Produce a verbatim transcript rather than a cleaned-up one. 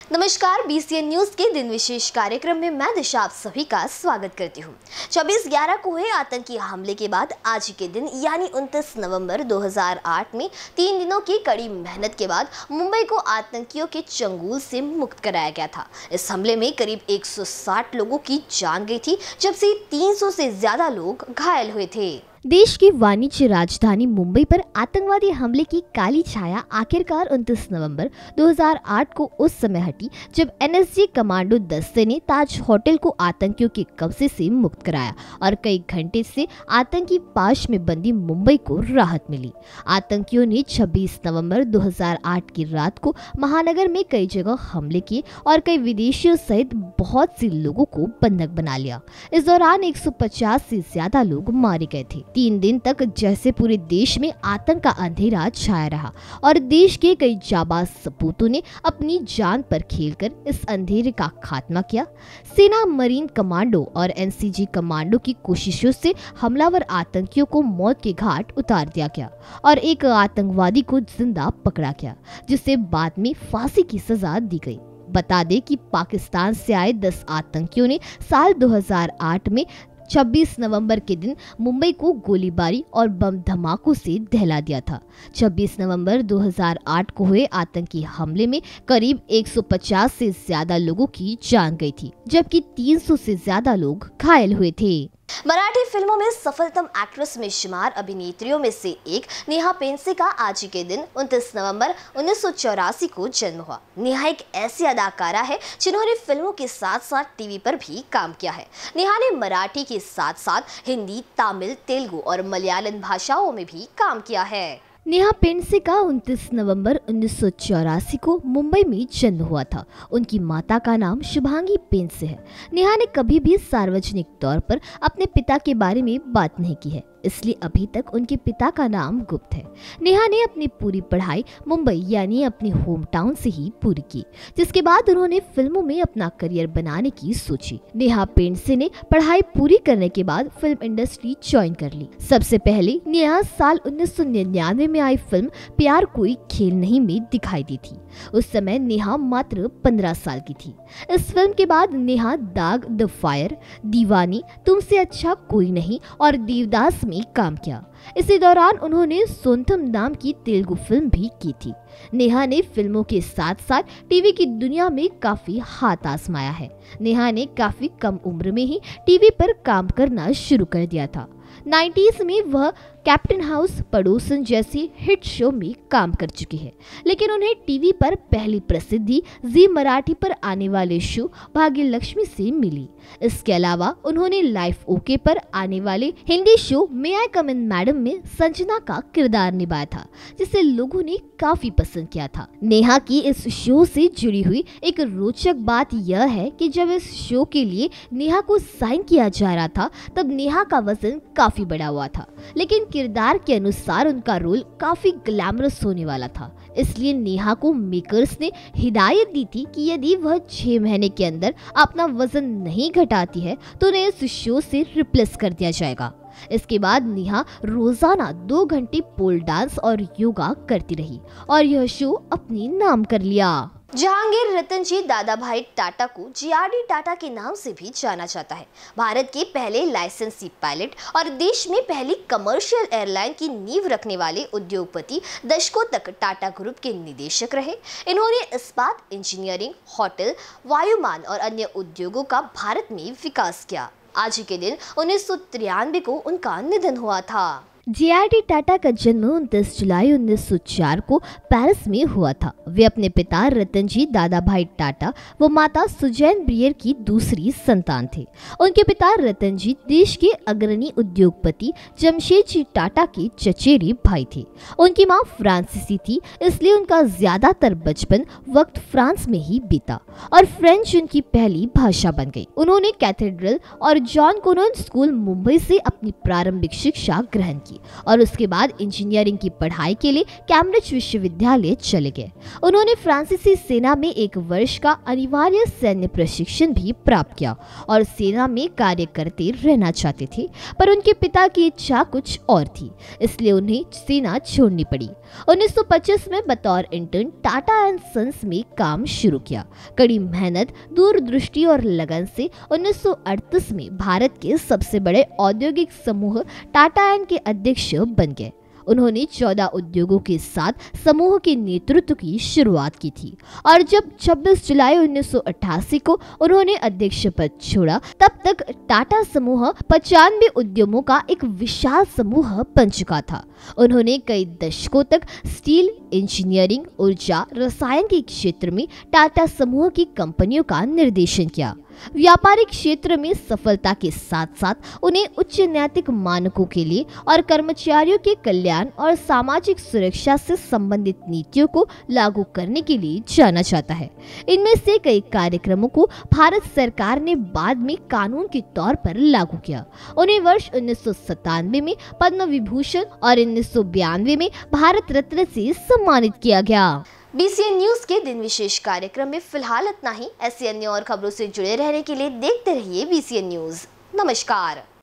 नमस्कार, BCN news के दिन विशेष कार्यक्रम में मैं दिशा आप सभी का स्वागत करती हूँ। चौबीस ग्यारह को हुए आतंकी हमले के बाद आज के दिन यानी उनतीस नवंबर दो हज़ार आठ में तीन दिनों की कड़ी मेहनत के बाद मुंबई को आतंकियों के चंगुल से मुक्त कराया गया था। इस हमले में करीब एक सौ साठ लोगों की जान गई थी, जबकि तीन सौ से ज्यादा लोग घायल हुए थे। देश की वाणिज्य राजधानी मुंबई पर आतंकवादी हमले की काली छाया आखिरकार उनतीस नवंबर दो हज़ार आठ को उस समय हटी जब एनएसजी कमांडो दस्ते ने ताज होटल को आतंकियों के कब्जे से मुक्त कराया और कई घंटे से आतंकी पाश में बंदी मुंबई को राहत मिली। आतंकियों ने छब्बीस नवंबर दो हज़ार आठ की रात को महानगर में कई जगह हमले किए और कई विदेशियों सहित बहुत से लोगों को बंधक बना लिया। इस दौरान एक सौ पचास से ज्यादा लोग मारे गए थे। तीन दिन तक जैसे पूरे देश में आतंक का अंधेरा छाया रहा और देश के कई जाबाज सपूतों ने अपनी जान पर खेलकर इस अंधेरे का खात्मा किया। सेना, मरीन कमांडो और एनसीजी कमांडो की कोशिशों से हमलावर आतंकियों को मौत के घाट उतार दिया गया और एक आतंकवादी को जिंदा पकड़ा गया, जिसे बाद में फांसी की सजा दी गई। बता दें कि पाकिस्तान से आए दस आतंकियों ने साल दो हज़ार आठ में छब्बीस नवंबर के दिन मुंबई को गोलीबारी और बम धमाकों से दहला दिया था। छब्बीस नवंबर दो हज़ार आठ को हुए आतंकी हमले में करीब एक सौ पचास से ज्यादा लोगों की जान गई थी, जबकि तीन सौ से ज्यादा लोग घायल हुए थे। मराठी फिल्मों में सफलतम एक्ट्रेस में शुमार अभिनेत्रियों में से एक नेहा पेंडसे का आज के दिन उनतीस नवंबर उन्नीस सौ चौरासी को जन्म हुआ। नेहा एक ऐसी अदाकारा है जिन्होंने फिल्मों के साथ साथ टीवी पर भी काम किया है। नेहा ने मराठी के साथ साथ हिंदी, तमिल, तेलुगु और मलयालम भाषाओं में भी काम किया है। नेहा पेंडसे का उनतीस नवंबर उन्नीस सौ चौरासी को मुंबई में जन्म हुआ था। उनकी माता का नाम शुभांगी पेंडसे है। नेहा ने कभी भी सार्वजनिक तौर पर अपने पिता के बारे में बात नहीं की है, इसलिए अभी तक उनके पिता का नाम गुप्त है। नेहा ने अपनी पूरी पढ़ाई मुंबई यानी अपने होम टाउन से ही पूरी की, जिसके बाद उन्होंने फिल्मों में अपना करियर बनाने की सोची। नेहा पेंडसे ने पढ़ाई पूरी करने के बाद फिल्म इंडस्ट्री ज्वाइन कर ली। सबसे पहले नेहा साल उन्नीस सौ निन्यानवे में आई फिल्म प्यार कोई खेल नहीं में दिखाई दी थी। उस समय नेहा मात्र पंद्रह साल की थी। इस फिल्म के बाद नेहा दाग, द फायर, दीवानी, तुमसे अच्छा कोई नहीं और देवदास में काम किया। इसी दौरान उन्होंने सोनथम नाम की तेलुगु फिल्म भी की थी। नेहा ने फिल्मों के साथ साथ टीवी की दुनिया में काफी हाथ आजमाया है। नेहा ने काफी कम उम्र में ही टीवी पर काम करना शुरू कर दिया था। नाइंटीज़ में वह कैप्टन हाउस, पड़ोसन जैसी हिट शो में काम कर चुकी है, लेकिन उन्हें टीवी पर पहली प्रसिद्धि जी मराठी पर आने वाले शो भाग्यलक्ष्मी से मिली। इसके अलावा उन्होंने लाइफ ओके पर आने वाले हिंदी शो मे आई कम इन मैडम में संजना का किरदार निभाया था, जिसे लोगों ने काफी पसंद किया था। नेहा की इस शो से जुड़ी हुई एक रोचक बात यह है कि जब इस शो के लिए नेहा को साइन किया जा रहा था, तब नेहा का वजन काफी बड़ा हुआ था, लेकिन किरदार के अनुसार उनका रोल काफी ग्लैमरस होने वाला था। इसलिए नेहा को मेकर्स ने हिदायत दी थी कि यदि वह छह महीने के अंदर अपना वजन नहीं घटाती है तो उन्हें इस शो से रिप्लेस कर दिया जाएगा। इसके बाद नेहा रोजाना दो घंटे पोल डांस और योगा करती रही और यह शो अपने नाम कर लिया। जहांगीर रतनजी दादाभाई टाटा को जीआरडी टाटा के नाम से भी जाना जाता है। भारत के पहले लाइसेंसी पायलट और देश में पहली कमर्शियल एयरलाइन की नींव रखने वाले उद्योगपति दशकों तक टाटा ग्रुप के निदेशक रहे। इन्होंने इस्पात, इंजीनियरिंग, होटल, वायुमान और अन्य उद्योगों का भारत में विकास किया। आज के दिन उन्नीस सौ तिरानवे को उनका निधन हुआ था। जीआरडी टाटा का जन्म उनतीस जुलाई उन्नीस सौ चार को पेरिस में हुआ था। वे अपने पिता रतनजी दादाभाई टाटा व माता सुजैन ब्रियर की दूसरी संतान थे। उनके पिता रतनजी देश के अग्रणी उद्योगपति जमशेदजी टाटा के चचेरे भाई थे। उनकी मां फ्रांसीसी थी, इसलिए उनका ज्यादातर बचपन वक्त फ्रांस में ही बीता। और फ्रेंच उनकी पहली भाषा बन गई। उन्होंने कैथेड्रल और जॉन कॉनन स्कूल मुंबई से अपनी प्रारंभिक शिक्षा ग्रहण की और उसके बाद इंजीनियरिंग की पढ़ाई के लिए कैम्ब्रिज विश्वविद्यालय चले गए। उन्होंने फ्रांसीसी सेना में एक वर्ष का अनिवार्य सैन्य प्रशिक्षण भी प्राप्त किया और सेना में कार्य करते रहना चाहते थे, पर उनके पिता की इच्छा कुछ और थी, इसलिए उन्हें सेना छोड़नी पड़ी। उन्नीस सौ पच्चीस में बतौर इंटर्न टाटा एंड सन्स में काम शुरू किया। कड़ी मेहनत, दूरदृष्टि और लगन से उन्नीस सौ अड़तीस में भारत के सबसे बड़े औद्योगिक समूह टाटा एंड के अध्यक्ष बन गए। उन्होंने चौदह उद्योगों के साथ समूह के नेतृत्व की शुरुआत की थी और जब छब्बीस जुलाई उन्नीस सौ अट्ठासी को उन्होंने अध्यक्ष पद छोड़ा, तब तक टाटा समूह पचानवे उद्यमों का एक विशाल समूह बन चुका था। उन्होंने कई दशकों तक स्टील, इंजीनियरिंग, ऊर्जा, रसायन के क्षेत्र में टाटा समूह की कंपनियों का निर्देशन किया। व्यापारिक क्षेत्र में सफलता के साथ साथ उन्हें उच्च नैतिक मानकों के लिए और कर्मचारियों के कल्याण और सामाजिक सुरक्षा से संबंधित नीतियों को लागू करने के लिए जाना जाता है। इनमें से कई कार्यक्रमों को भारत सरकार ने बाद में कानून के तौर पर लागू किया। उन्हें वर्ष उन्नीस सौ सत्तानवे में पद्म विभूषण और उन्नीस सौ बयानवे में भारत रत्न से सम्मानित किया गया। बीसीएन न्यूज के दिन विशेष कार्यक्रम में फिलहाल इतना ही। ऐसी अन्य और खबरों से जुड़े रहने के लिए देखते रहिए बीसीएन न्यूज। नमस्कार।